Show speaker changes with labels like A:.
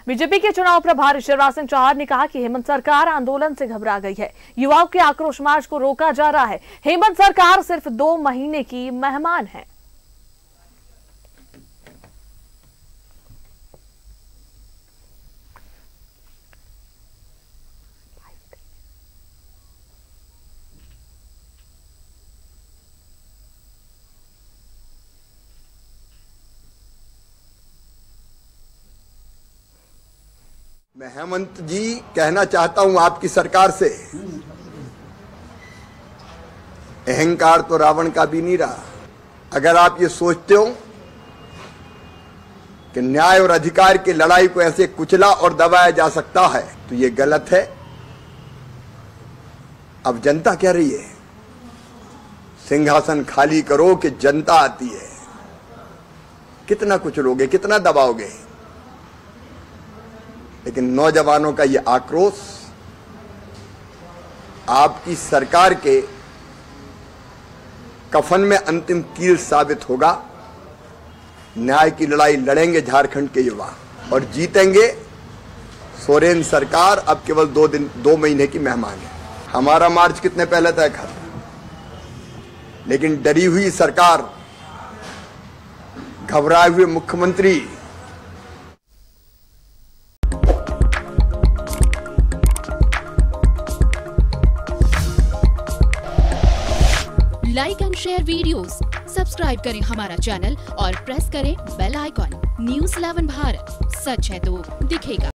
A: BJP के चुनाव प्रभारी शिवराज सिंह चौहान ने कहा कि हेमंत सरकार आंदोलन से घबरा गई है। युवाओं के आक्रोश मार्च को रोका जा रहा है। हेमंत सरकार सिर्फ 2 महीने की मेहमान है।
B: मैं हेमंत जी कहना चाहता हूं आपकी सरकार से, अहंकार तो रावण का भी नहीं रहा। अगर आप ये सोचते हो कि न्याय और अधिकार की लड़ाई को ऐसे कुचला और दबाया जा सकता है तो ये गलत है। अब जनता कह रही है सिंहासन खाली करो कि जनता आती है। कितना कुचलोगे, कितना दबाओगे? लेकिन नौजवानों का ये आक्रोश आपकी सरकार के कफन में अंतिम कील साबित होगा। न्याय की लड़ाई लड़ेंगे झारखंड के युवा और जीतेंगे। सोरेन सरकार अब केवल 2 महीने की मेहमान है। हमारा मार्च कितने पहले तय था, लेकिन डरी हुई सरकार, घबराए हुए मुख्यमंत्री,
C: like and share videos, subscribe करें हमारा चैनल और प्रेस करें बेल आइकॉन। न्यूज़ 11 भारत, सच है तो दिखेगा।